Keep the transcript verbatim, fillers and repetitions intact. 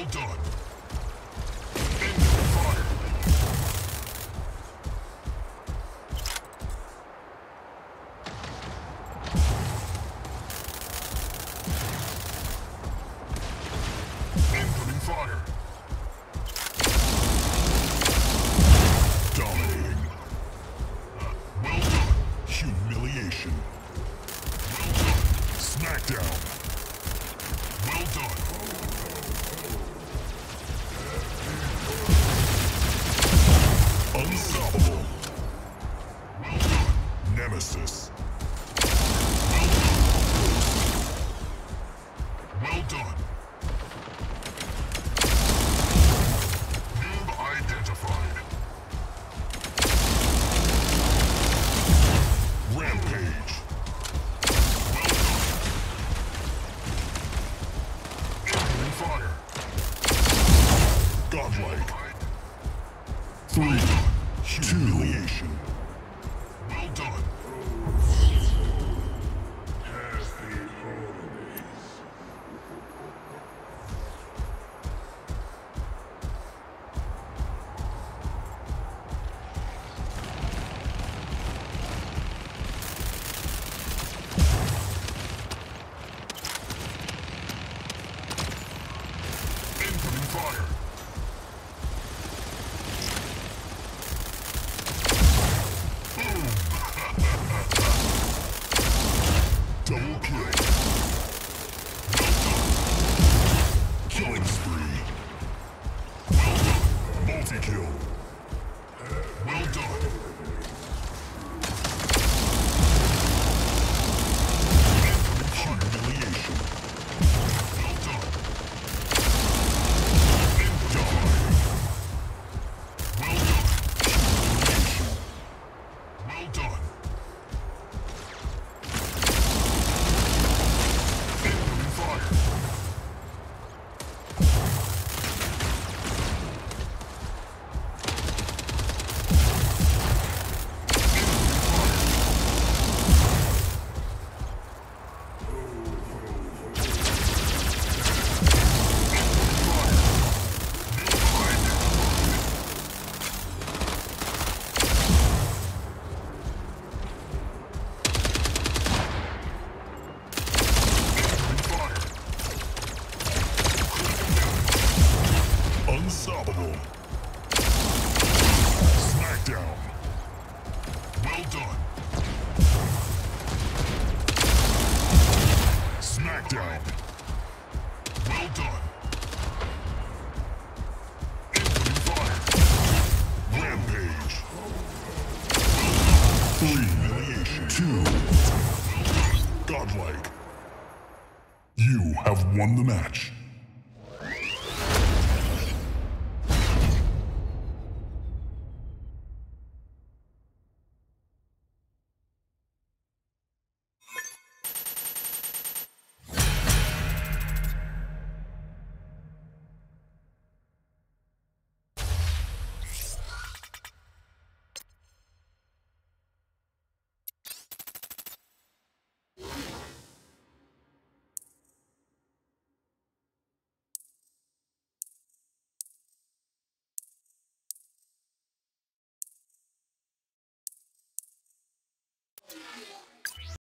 Well done. Incoming fire. Incoming fire. Dominating. Well done. Humiliation. Well done. Smackdown. Well done. Unstoppable. Well done. Nemesis. Well done. Well done. Noob identified. Rampage. Well done. Incoming fire. Godlike. Three. Humiliation. Well done. Incoming fire. Double kill. Well done. Killing spree. Well done. Multi-kill. Well done. Incoming humiliation. Well done. Incoming. Well done. Humiliation. Well done. Incoming fire. Unstoppable. Smackdown. Well done. Smackdown. Well done. Incoming fire. Rampage. Well done. Three. Humiliation. Two. Well done. Godlike. You have won the match.